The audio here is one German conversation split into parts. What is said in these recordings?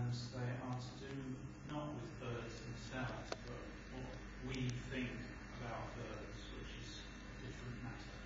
and they are to do not with birds themselves, but what we think about birds, which is a different matter.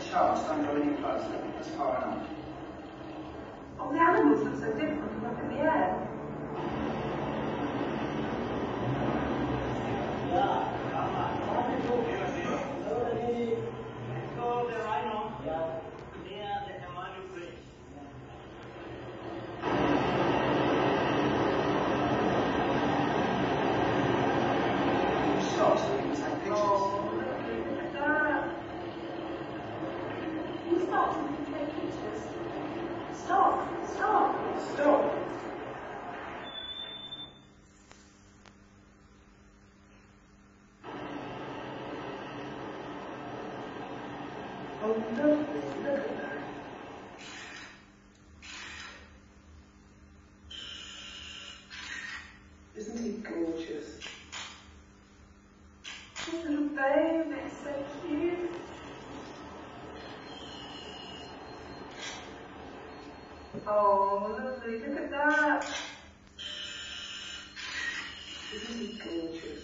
sharks don't go any closer. That's far enough. Oh, the animals look so different from up in the air. Stop so we can take pictures. Oh, look at that. You stop so we can take pictures. Stop, stop. Stop. Oh, lovely. Look at that. Isn't he gorgeous? Oh, little babe, it's so cute. Oh, lovely, look at that. Isn't he gorgeous?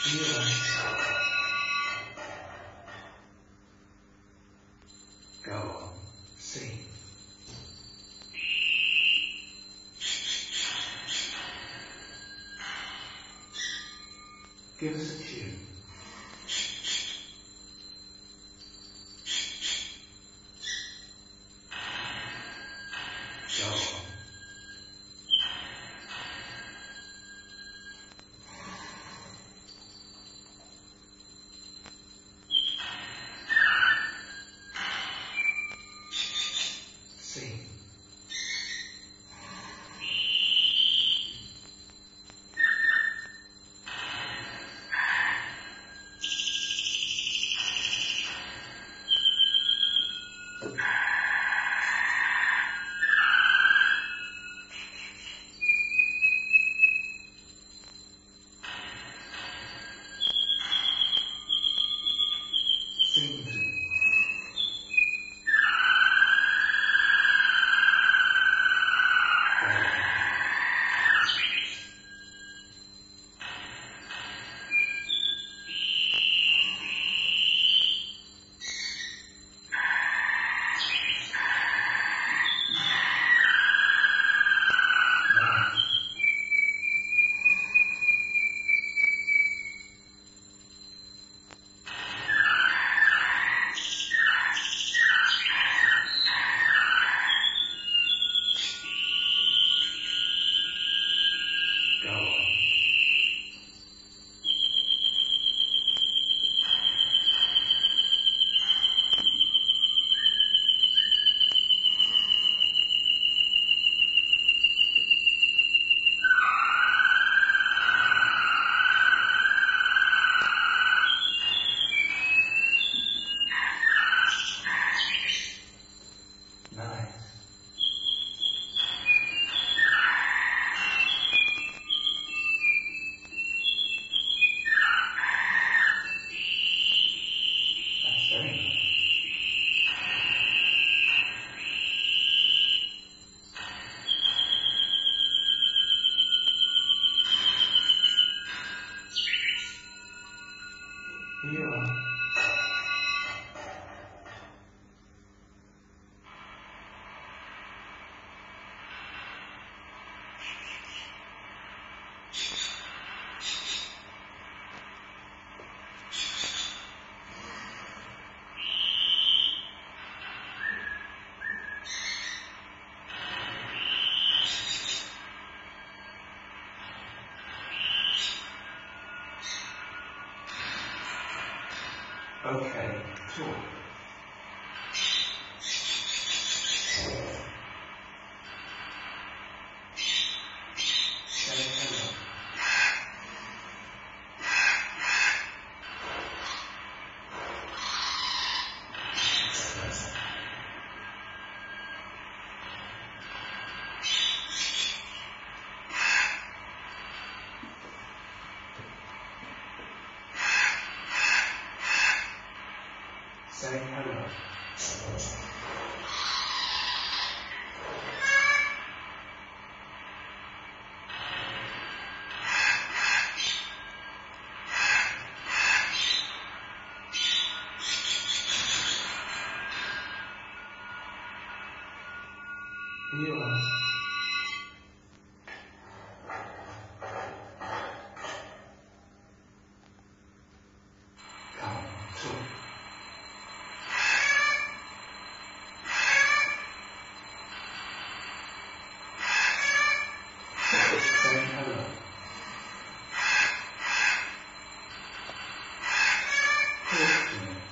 Feel. Go on. Sing. Give us a tune. Go on. Sing. Sing to me. Go on. Nice. That's very nice. Here you are. Okay, talk. Say hello. Say hello. Here you are. Come, talk. Say hello. Talk to me.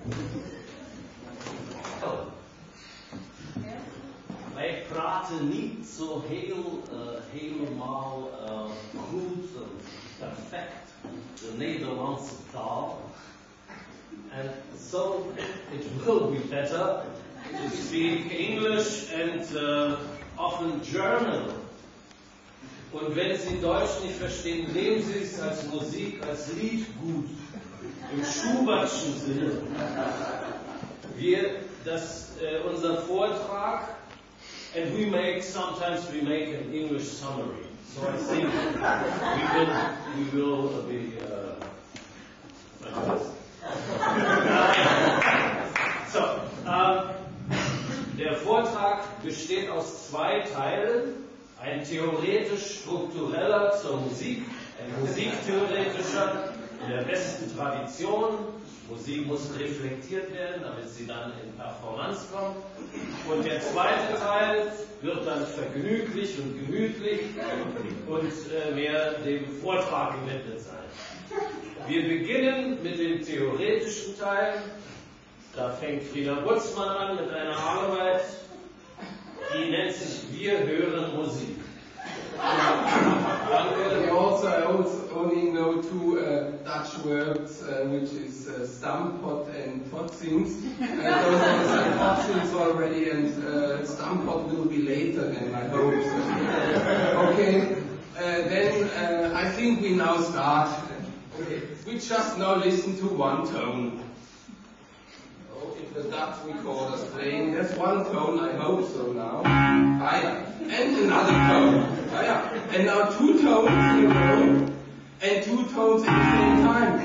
Wij praten niet zo helemaal goed, perfect de Nederlandse taal. And so it will be better to speak English and often German. Und wenn Sie Deutsch nicht verstehen, nehmen Sie es als Musik, als Lied gut. Im Schubertschen Sinne. Unser Vortrag, and sometimes we make an English summary. So I think we will be der Vortrag besteht aus 2 Teilen. Ein theoretisch-struktureller zur Musik, ein musiktheoretischer in der besten Tradition. Musik muss reflektiert werden, damit sie dann in Performance kommt. Und der zweite Teil wird dann vergnüglich und gemütlich und mehr dem Vortrag gewidmet sein. Wir beginnen mit dem theoretischen Teil. Da fängt Frieda Butzmann an mit einer Arbeit, die nennt sich Wir hören Musik. I only know 2 Dutch words, which is stampot and totzins. Those are totzins already, and stampot will be later, then I hope. Okay, then I think we now start. Okay. We just now listen to one tone. If the Dutch recorders playing, there's one tone, I hope so now. And another tone. And now 2 tones in a row, and 2 tones at the same time.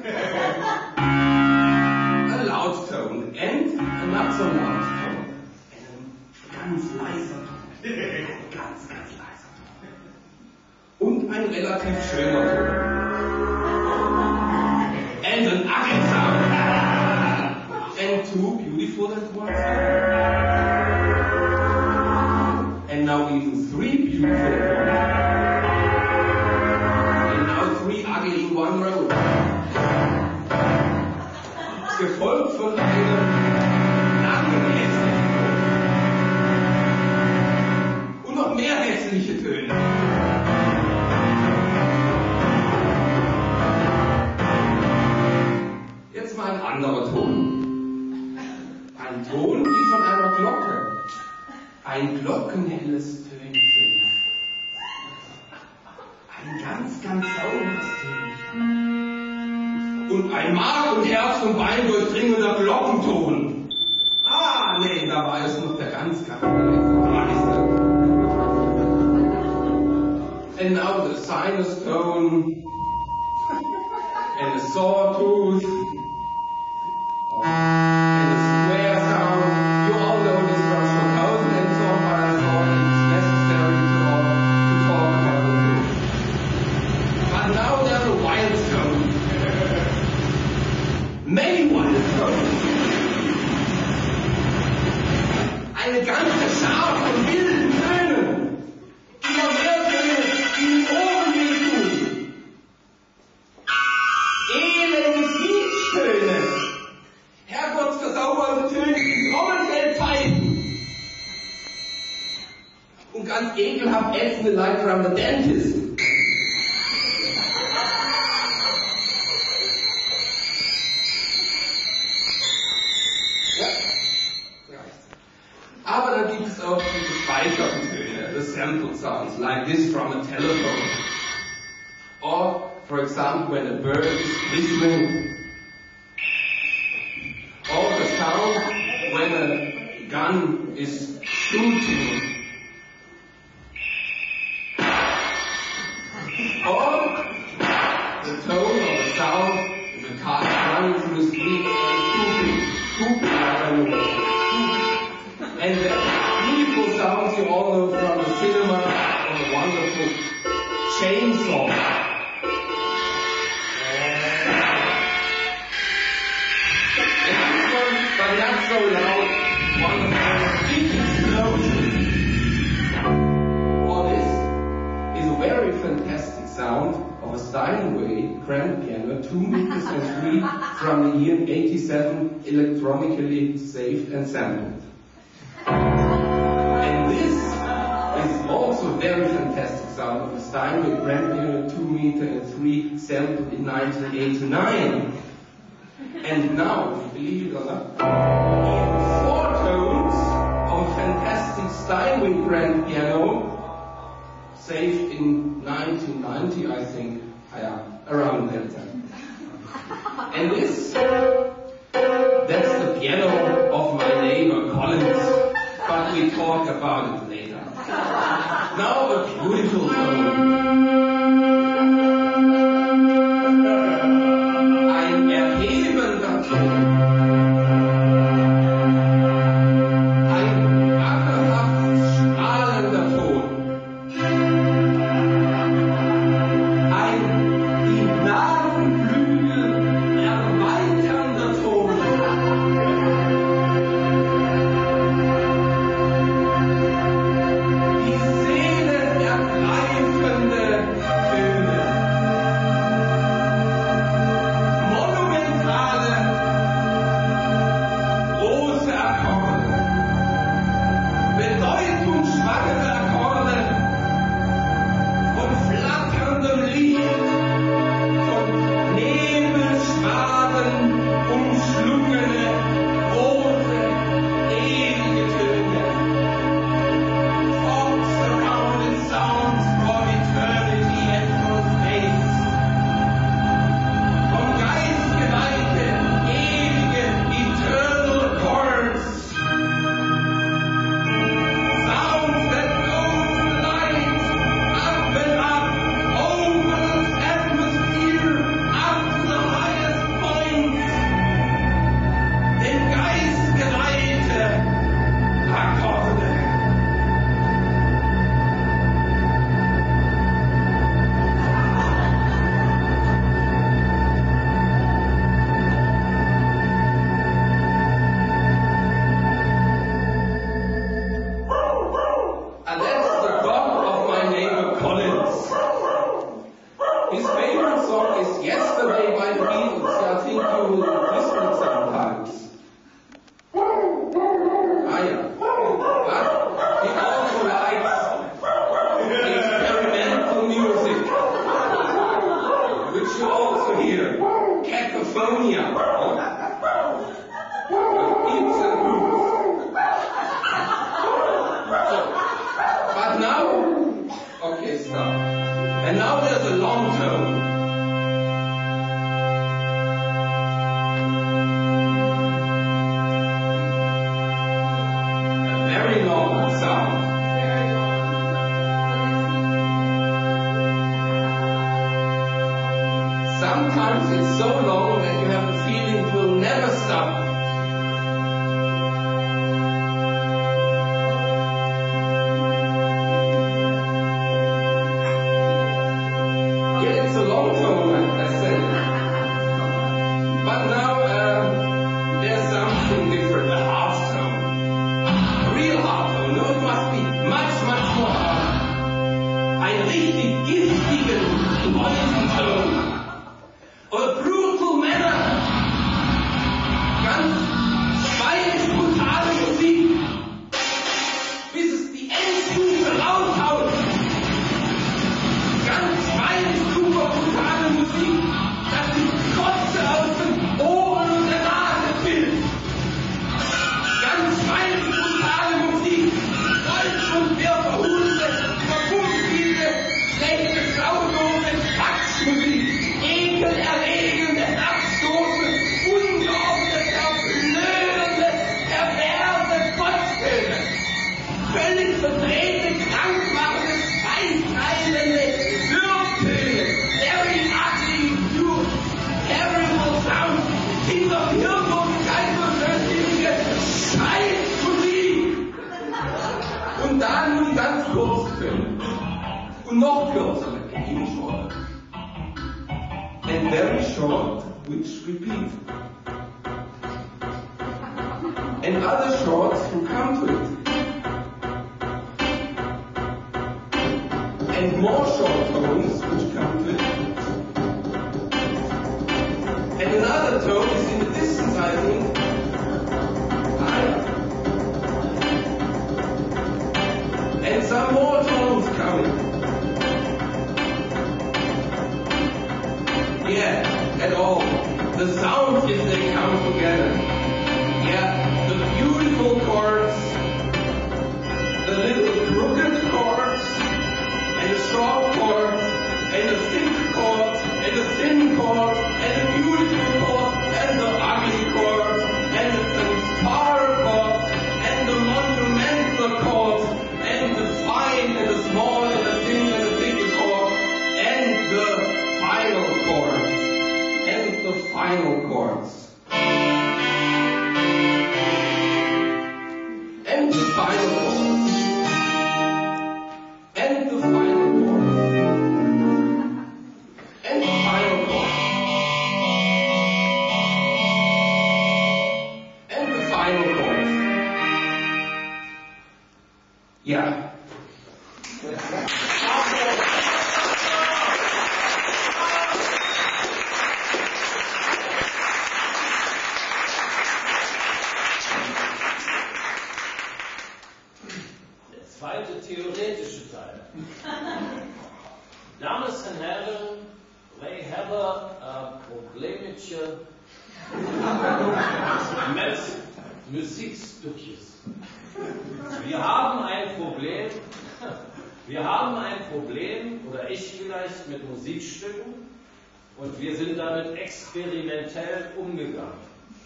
A loud tone, and a not so loud tone. And a ganz leiser Ton. Ganz leiser Ton. Und ein relativ schöner Ton. And an ugly sound. And 2 beautiful at once. And now even 3 beautiful at once. And now 3 ugly in one row. Gefolgt von einem langen hässlichen Ton. Und noch mehr hässliche Töne. Jetzt mal ein anderer Ton. Ein Ton wie von einer Glocke. Ein glockenhelles Tönchen. Ein ganz, ganz sauberes Tönchen. Und ein Mark und Herz und Bein durchdringender Glockenton. Nee, da war es noch der ganz leise. And now the sinus tone. And a sawtooth. And a square sound. You all know this from Stockhausen and so on, but I thought it's necessary to talk about it. But now there's a wild tone. Many wild tones. Eine ganze Schar von wilden Tönen. Immer mehr Töne, die in den Ohren wehtun. Elende Quietschtöne. Herrgotts verzaubernde Töne, die Trommelfell pfeifen. Und ganz ekelhaft ätzende like from the dentist. Aber dann gibt es auch die gespeicherten Töne, the sample sounds, like this from a telephone. Or, for example, when a bird is whistling. Or the sound when a gun is shooting. Or the tone or the sound if a car is running through the street and stooping. And the beautiful sounds you all know from the cinema of a wonderful chainsaw. And this one, but not so loud, wonderful big explosion. All this is a very fantastic sound of a Steinway grand piano, 2 meters and 3, from the year 87, electronically saved and sampled. And this is also very fantastic sound of a Steinway grand piano, 2 meters and 3, sampled in 1989. And now, believe it or not, in 4 tones of a fantastic Steinway grand piano, saved in 1990, I think, around that time. And this, that's the piano of my neighbor Collins, but we talk about it later. Now a beautiful tone. Ein erhebender Ton. Sometimes it's so long that you have the feeling it will never stop. Yeah, it's a long tone, like I said. But now there's something different, a half tone. A real half tone. No, it must be much, much more hard. Ein richtig giftigen, noisen Ton. A brutal manner. Ganz schweinig brutale Musik. Bis es die Endstufe raushaut. Ganz schweinig super brutale Musik, dass die Kotze aus den Ohren und der Nase fällt. Ganz schweinig brutale Musik. Deutsch und wir verhunde, verpumpfende, schlechte, saudose Quatschmusik. Ekelerregende, abstoßende, ungeordnete, verblödende, perverse Kotztöne. Völlig verdrehte, krankmachende, schweißtreibende Wirrtöne. Very ugly, pure, terrible sound. Dieser Hirnwurm, geisterschöpfige Scheißmusik. Und dann nun ganz Kurztöne. Und noch kürzer, eben short. And very short, which repeat. And other shorts who come to it. And more short tones which come And another tone is in the distance, I think. Higher. And some more tones coming. Yeah, at all. The sounds, if they come together. Yeah, the beautiful chords, the little crooked chords, and the sharp chords, and the thick chords, and the thin chords, and the beautiful chords, and the ugly chords, and the fanfare chords, and the monumental chords, and the fine, and the small, and the thin, and the thick chords, and the final chords, and the final chords. And the final chords. And the final chords. And the final chords. And the final chords. Yeah. Zweite theoretische Teil. Dames en heren, wij hebben een probleempje met Musikstukjes. Wir haben ein Problem, oder ich vielleicht, mit Musikstücken, und wir sind damit experimentell umgegangen.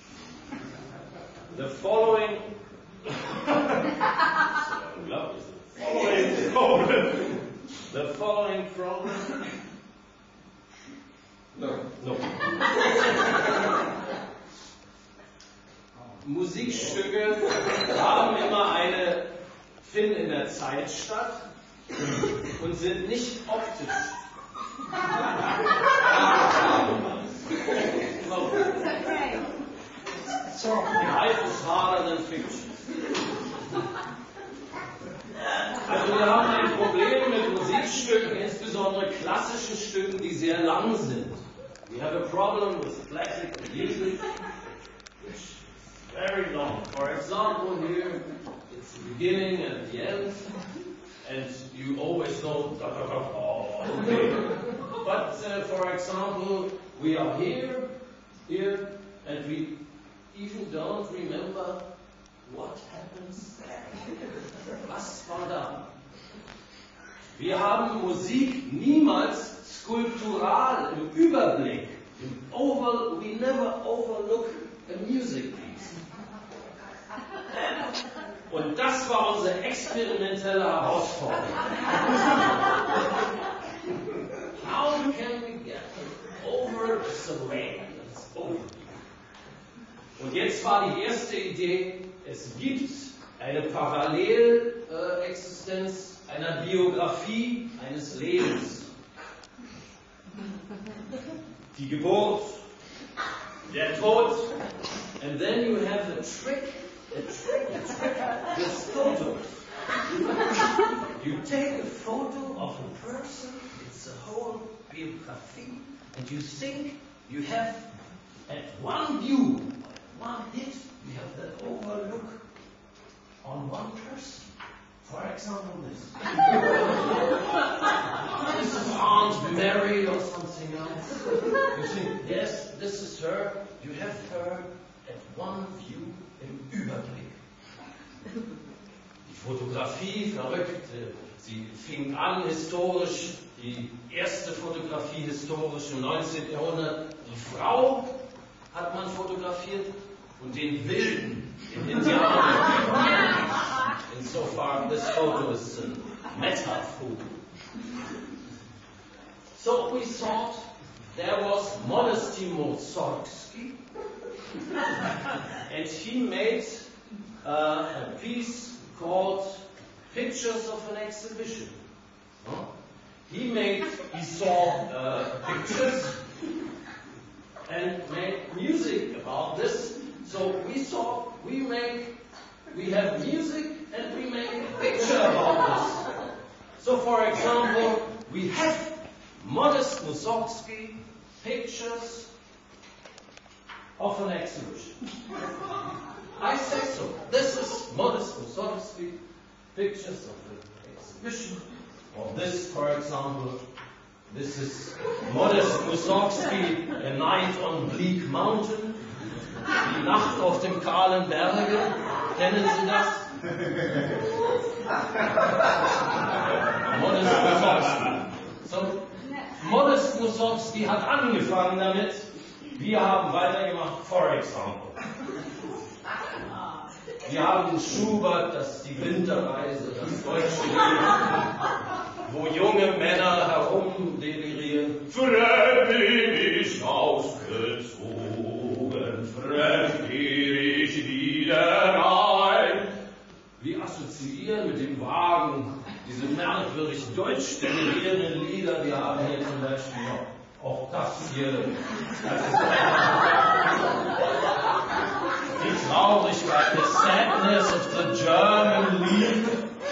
The following The following problem. No. Musikstücke haben immer finden in der Zeit statt und sind nicht optisch. Life is harder than fiction. Also wir haben ein Problem mit Musikstücken, insbesondere klassischen Stücken, die sehr lang sind. We have a problem with classical music, which is very long. For example, here it's the beginning and the end, and you always know, okay. But for example, we are here, and we even don't remember what happens there. Was war da? Wir haben Musik niemals skulptural im Überblick. We never overlook a music piece. Und das war unsere experimentelle Herausforderung. How can we get over this awareness? Und jetzt war die erste Idee, es gibt eine Parallelexistenz einer Biografie eines Lebens. Die Geburt, der Tod, and then you have a trick with photos. You take a photo of a person, it's a whole biography, and you think you have at one view, one hit, you have the overlook on one person. For example, this. This is Aunt Mary or something else. You think, yes, this is her. You have her at one view im Überblick. Die Fotografie, verrückt. Sie fing an historisch, die erste Fotografie historisch im 19. Jahrhundert. Die Frau hat man fotografiert und den Wilden, den Indianer. Insofern, this photo is a metaphor. So we thought there was Modesty Mussorgsky, and he made a piece called Pictures of an Exhibition. He saw pictures and made music about this. So we thought we have music and we make a picture about this. So for example, we have Modest Mussorgsky pictures of an exhibition. I say so. This is Modest Mussorgsky, pictures of an exhibition. Or this, for example, this is Modest Mussorgsky, A Night on Bleak Mountain. Die Nacht auf dem kahlen Berge. Kennen Sie das? Modest Mussorgsky. So, Modest Mussorgsky hat angefangen damit. Wir haben weitergemacht, for example. Wir haben Schubert, das ist die Winterreise, das deutsche Leben, wo junge Männer herumdelirieren. Fröhlich ausgezogen, fremd geh ich wieder rein. Wir assoziieren mit dem Wagen diese merkwürdig deutsch delirierenden Lieder. Wir haben hier zum Beispiel auch das hier. Das ist die Traurigkeit, the sadness of the German Lied.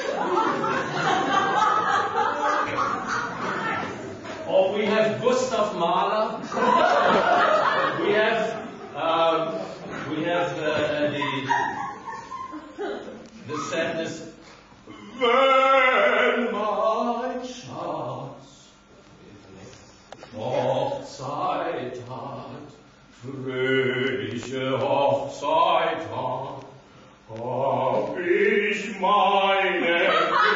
Or we have Gustav Mahler. We have the sadness. Wenn mein Schatz Hochzeit hat, fröhliche Hochzeit hat, hab ich meinen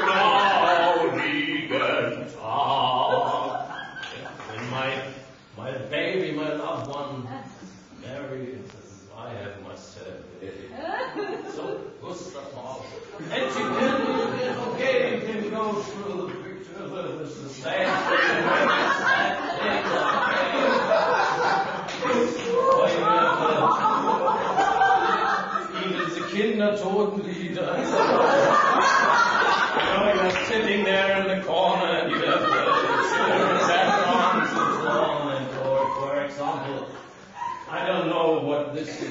traurigen Tag. When my baby, my loved one, married, I have my sad baby. So, Gustav Mahler. And you can go through the pictures, there's the sad thing, even the Kindertotenlieder. You're sitting there in the corner and you have the children backgrounds and so on. And for example, I don't know what this is.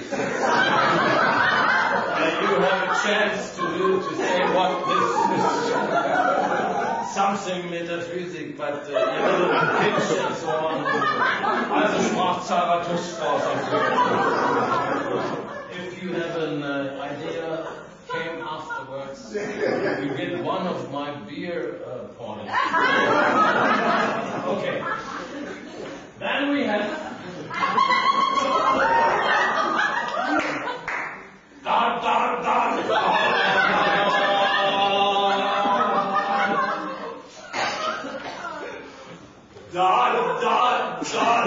You have a chance to say what this is. Something metaphysic, but a little pitch and so on. Also sprach Zarathustra. If you have an idea, came afterwards, you get one of my beer points. Okay. Then we have dar dar dar dar dar dar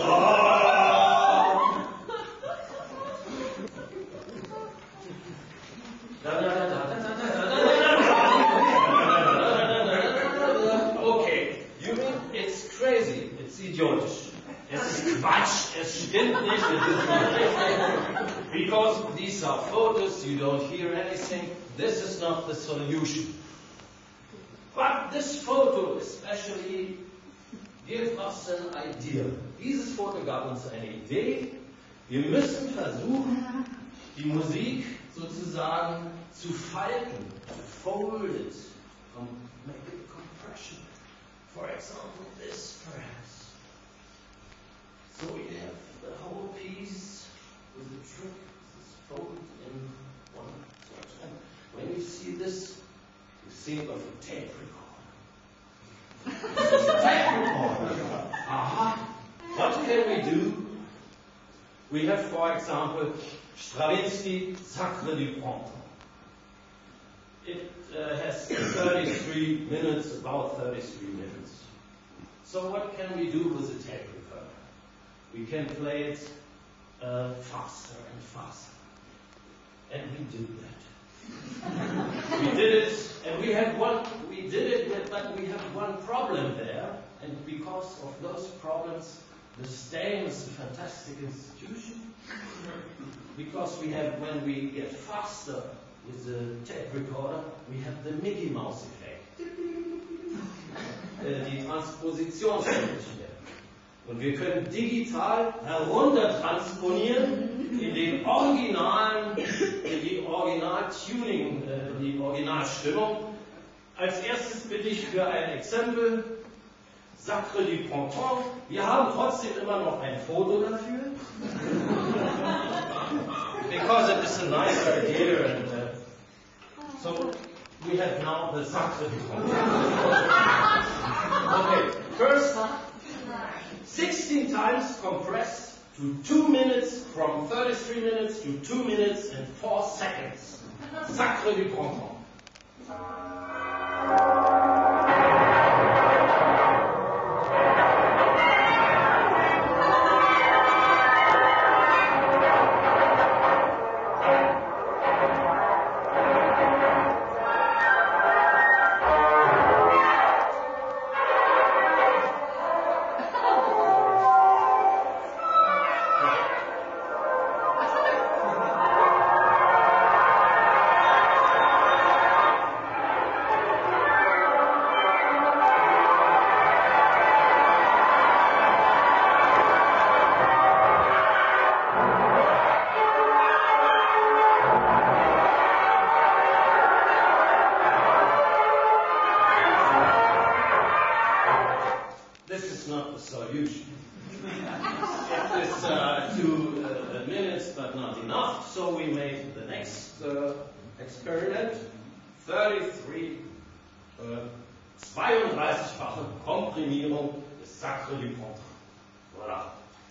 Okay, you mean it's crazy, it's idiotisch. Es ist Quatsch, es stimmt nicht, es ist nicht richtig. Because these are photos, you don't hear anything. This is not the solution. But this photo especially gives us an idea. Dieses Foto gab uns eine Idee. Wir müssen versuchen, die Musik sozusagen zu falten, to fold it, make it compression. For example, this perhaps. So we have the whole piece with the trick, this fold in one section. When you see this, you think of a tape recorder. This is a tape recorder. Aha. What can we do? We have, for example, Stravinsky, Sacre du Printemps. It has 33 minutes, about 33 minutes. So what can we do with the tape recorder? We can play it faster and faster. And we do that. We did it, and we did it, but we have one problem there. And because of those problems, the Stein is a fantastic institution. Because we have, when we get faster with the tape recorder, we have the Mickey Mouse effect. Die Transpositionseffekte. Und wir können digital heruntertransponieren in die Original-Tuning, die Originalstimmung. Als erstes bitte ich für ein Exempel Sacre du Printemps. Wir haben trotzdem immer noch ein Foto dafür. because it is a nice idea, and so we have now the Sacre du Printemps. Okay, first 16 times compressed to 2 minutes, from 33 minutes to 2 minutes and 4 seconds. Sacre du Printemps. Experiment 32-fache Komprimierung des Sacre du Printemps. Voilà.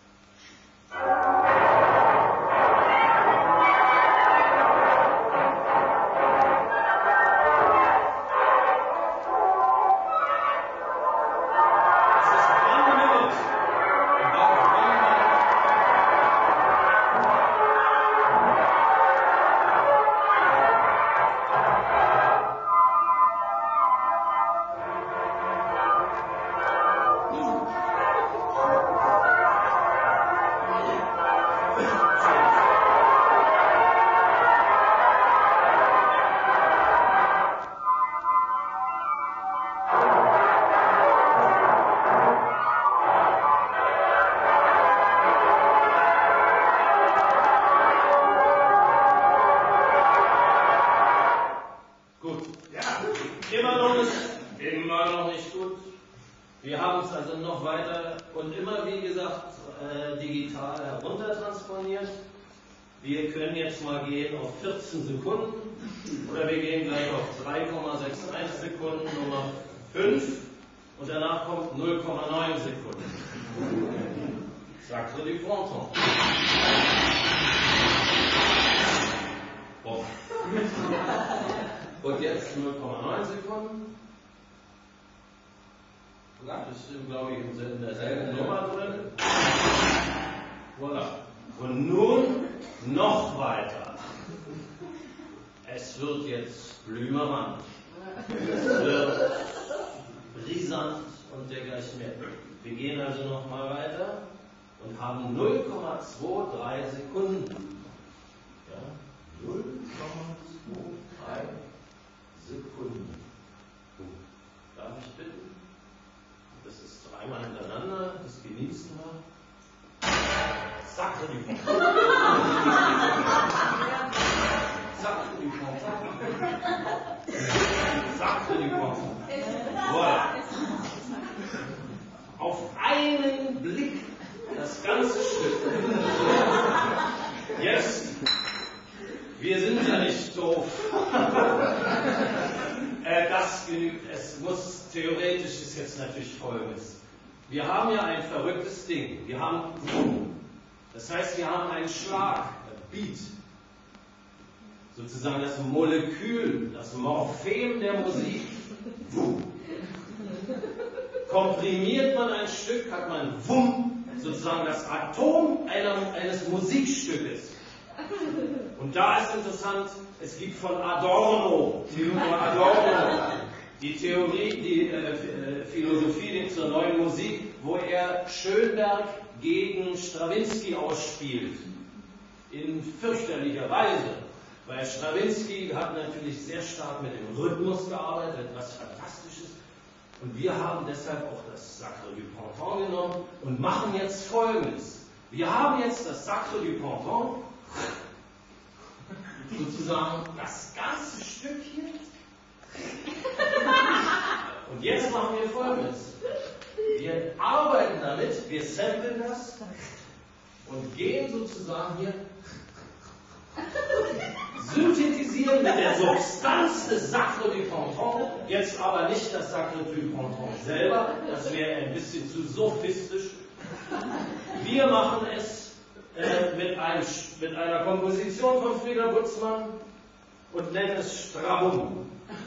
Immer noch nicht gut. Wir haben es also noch weiter und immer, wie gesagt, digital heruntertransponiert. Wir können jetzt mal gehen auf 14 Sekunden oder wir gehen gleich auf 3,61 Sekunden, Nummer 5 und danach kommt 0,9 Sekunden. Sacre du Printemps. Oh. Und jetzt 0,9 Sekunden. Das ist, glaube ich, in derselben Nummer drin. Voilà. Und nun noch weiter. Es wird jetzt blümerant. Es wird brisant und dergleichen mehr. Wir gehen also noch mal weiter und haben 0,23 Sekunden. Ja? 0,23 Sekunden. Darf ich bitten? Das ist dreimal hintereinander, das genießen wir. Sacre du Printemps. Sacre du Printemps. Sacre du Printemps. Voilà. Auf einen Blick das ganze Stück. Jetzt, wir sind ja nicht doof. Das genügt. Es muss, theoretisch ist jetzt natürlich Folgendes. Wir haben ja ein verrücktes Ding. Wir haben, das heißt, wir haben einen Schlag, Beat. Sozusagen das Molekül, das Morphem der Musik. Komprimiert man ein Stück, hat man sozusagen das Atom eines Musikstückes. Und da ist interessant, es gibt von Adorno, Theodor Adorno, die Theorie, die Philosophie zur neuen Musik, wo er Schönberg gegen Strawinsky ausspielt. In fürchterlicher Weise. Weil Strawinsky hat natürlich sehr stark mit dem Rhythmus gearbeitet, etwas Fantastisches. Und wir haben deshalb auch das Sacre du Printemps genommen und machen jetzt Folgendes. Wir haben jetzt das Sacre du Printemps, sozusagen das ganze Stück hier. Und jetzt machen wir Folgendes. Wir arbeiten damit, wir samplen das und gehen sozusagen hier Synthetisieren mit der Substanz des Sacre du Ponton, jetzt aber nicht das Sacre du Ponton selber, das wäre ein bisschen zu sophistisch. Wir machen es mit einer Komposition von Frieder Butzmann und nennen es Strabum.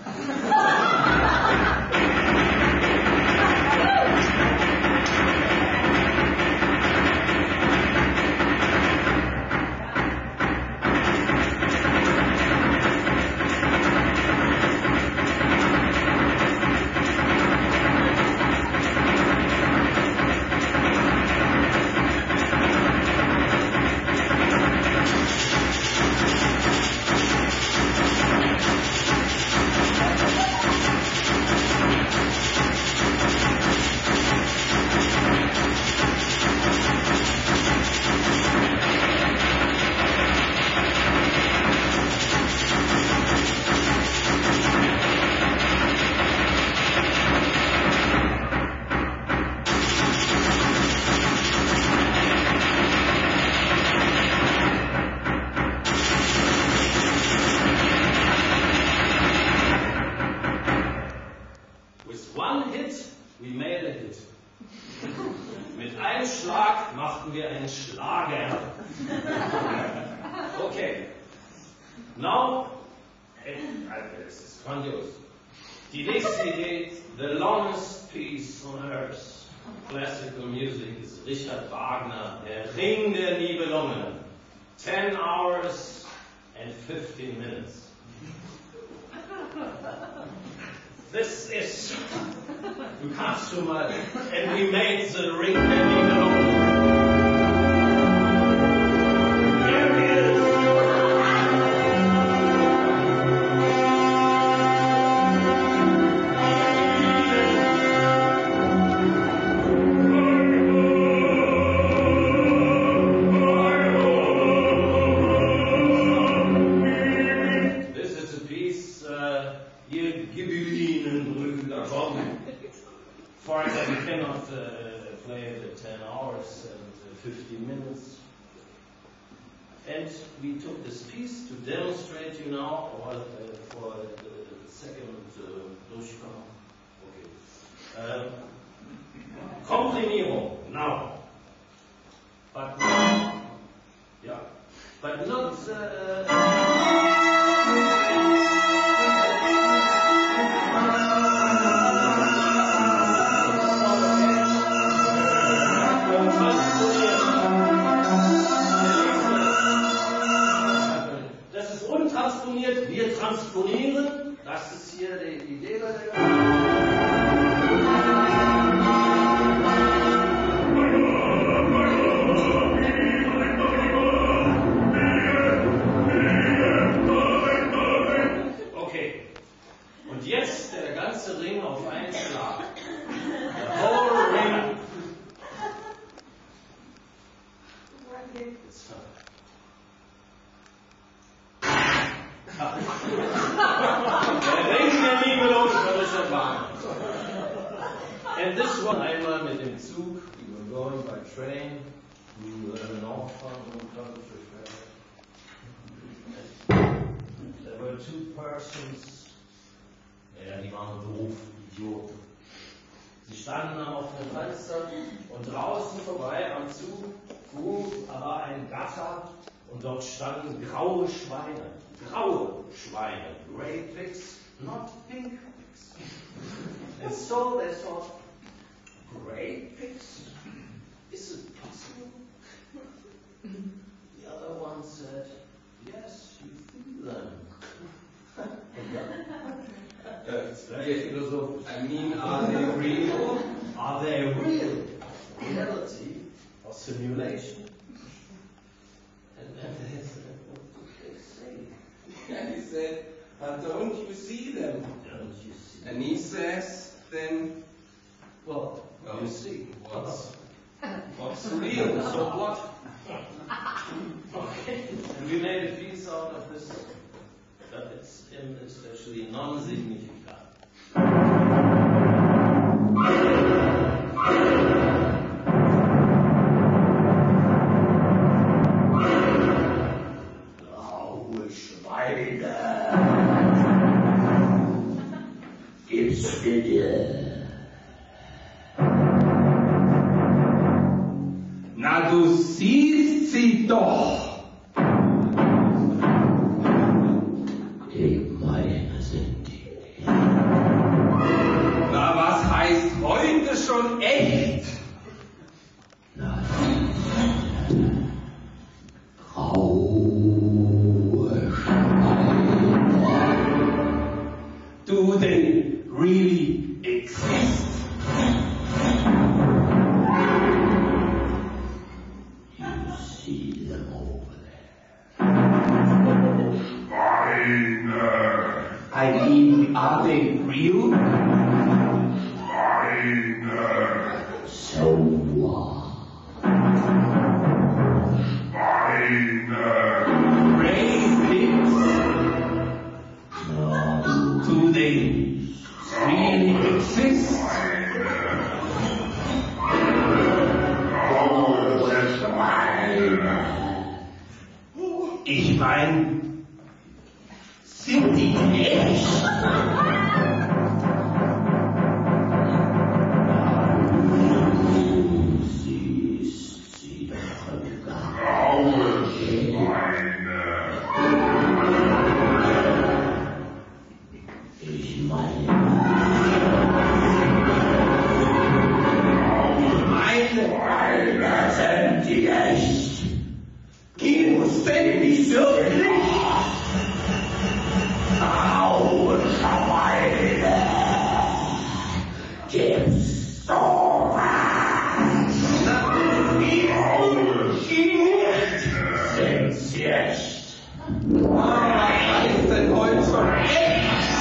Okay. Now, es ist grandios. Die nächste Idee, the longest piece on earth, classical music, ist Richard Wagner, der Ring der Nibelungen. 10 hours and 15 minutes. This is, du kannst schon mal, and we made the Ring der Nibelungen. And we took this piece to demonstrate you now, for the second Durchgang. Okay. Komprimierung now, but yeah, but not. Wir transponieren, das ist hier die Idee bei der Okay, und jetzt der ganze Ring auf einen Schlag. The whole ring. And this one, einmal mit dem Zug, we were going by train to Nordfrankreich. There were 2 persons, ja, die waren doof, Idioten. Sie standen dann auf dem Fenster und draußen vorbei am Zug war ein Gatter und dort standen graue Schweine. Graue Schweine, grey pigs, not pink pigs. And so they thought, grey pigs? Is it possible? The other one said, yes, you feel them. It's very philosophical. I mean, are they real? Are they real? Reality or simulation? And then they said, what did they say? And he said, but don't you see them? Don't you see? And he says, then, Well, you see. what's real? So what? Okay. And we made a piece out of this, but it's especially non-significant. Na, du siehst sie doch. Ich meine, sind die. Na, was heißt heute schon echt? Na, graue Schweine. Do they really exist? You see them over I mean, are they real? there. So what? Raised lips? No, Do they really exist? Ich mein, sind die echt? siehst sie doch gar. Ich meine, sind die echt? Gibt's denn nicht wirklich? Graue Schweine. Gibt's sowas? Sind's echt? Was ist denn heute schon echt?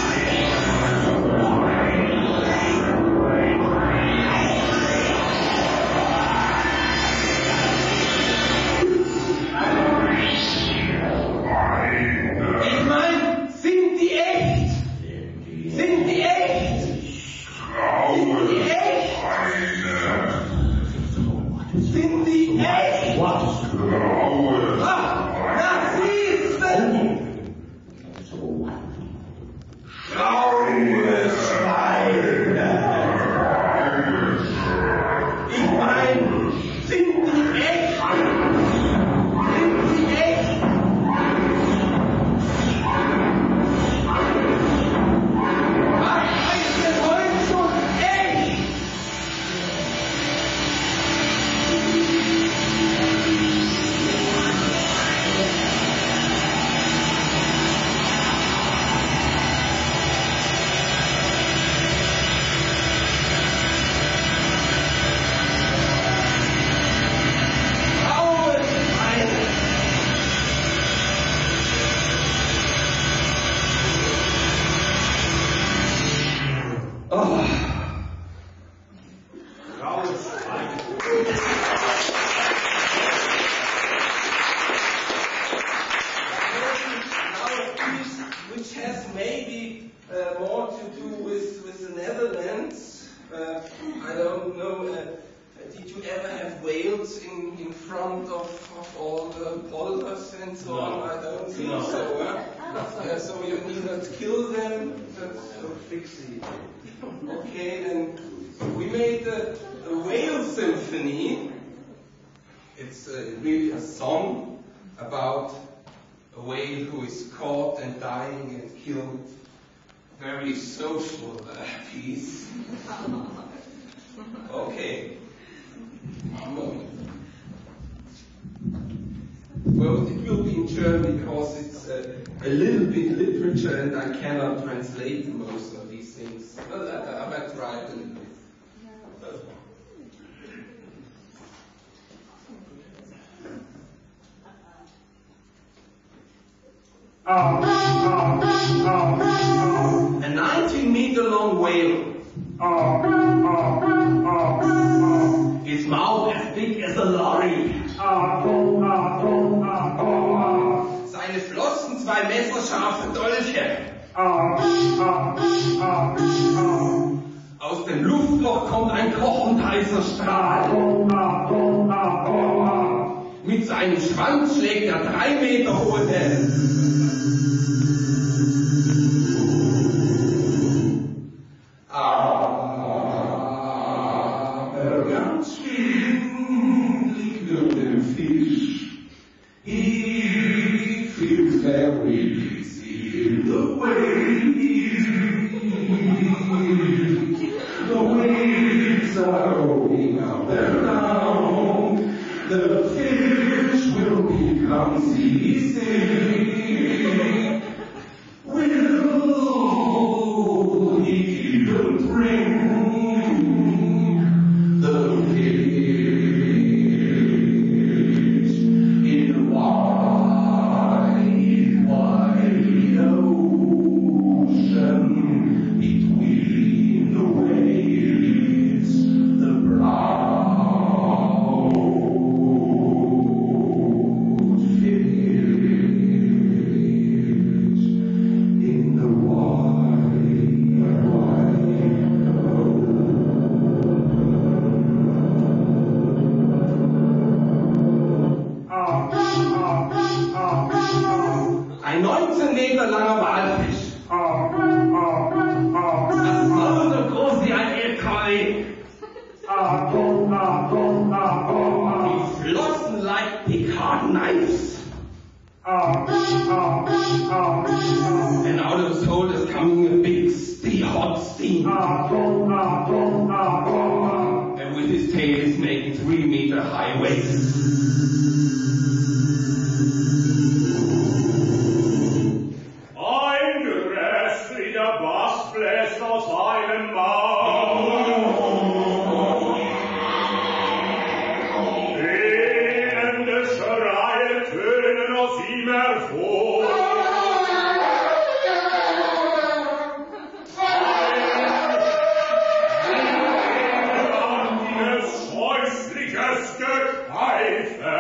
Ich mein, sind die echt? Sind die echt? Sind die echt? Sind die echt? Ah, na siehst du? Graue Schweine. Ich mein, sind die echt? Sind die echt? Was heißt denn heute schon echt? Graue Schweine. Oh. Graue Schweine. Which has maybe more to do with the Netherlands. I don't know. Did you ever have whales in front of all the polders and so on? I don't think No. so. So you need not kill them. That's so fixy. Okay, then we made a whale symphony. It's really a song about a whale who is caught and dying and killed. Very social piece. Okay. Well, it will be in German because it's a little bit literature and I cannot translate most of these things. Well, I might try it a little bit. A 19-meter long whale. His mouth as big as a lorry. Seine Flossen 2 messerscharfe Dolche. Aus dem Luftloch kommt ein kochend heißer Strahl. Mit seinem Schwanz schlägt er 3 Meter hohe Wellen. feels very easy in the waves. The waves are rolling up and down. The fish will become seasick. Will he even bring the fish in the wide, wide ocean between the waves, the brown fish in the wide, wide Ein 19 Meter langer Walfisch. Das ist so groß wie ein LKW. Die Flossen like Picard knives. And out of his hole is coming a big, hot steam. And with his tail is making 3 meter high waves. Ein grässlicher Bass bläst aus seinem Maul. Elende Schreie tönen aus ihm hervor. Ein scheußliches Gepfeife.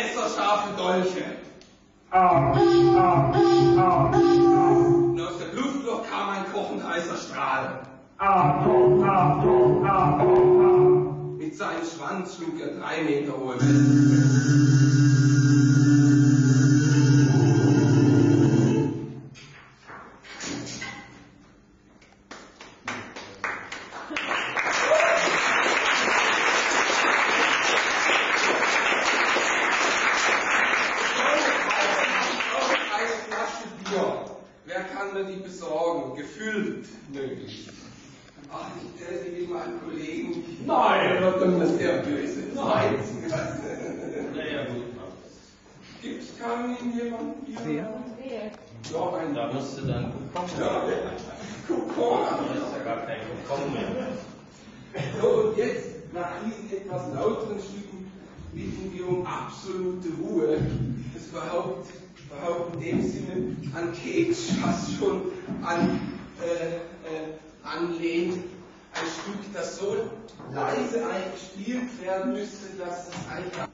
messerscharfe Dolche. Und aus dem Luftloch kam ein kochend heißer Strahl. Mit seinem Schwanz schlug er 3 Meter hohe Wellen. Wer kann mir die besorgen? Gefüllt möglichst. Ach, ich stelle sie wie meinen Kollegen. Nein. Das ist mir sehr böse. Nein. Naja, gut. Gibt es keinen jemanden hier? Ja, einen. Da musst du dann Kokon. Ja, Kokon. Da ist ja gar kein Kokon mehr. So, und jetzt, nach diesen etwas lauteren Stücken, bitten wir um absolute Ruhe. Das überhaupt in dem Sinne an Cage fast schon anlehnt. Ein Stück, das so leise gespielt werden müsste, dass es einfach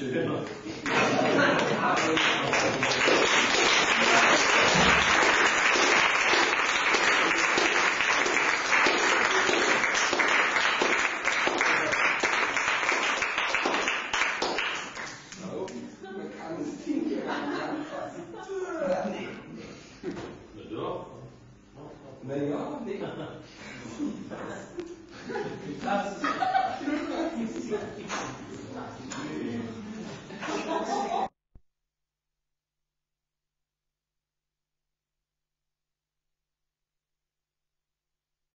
schön. Genau. Man kann es Ding hier anfassen. Ja. Naja, nee. Das ist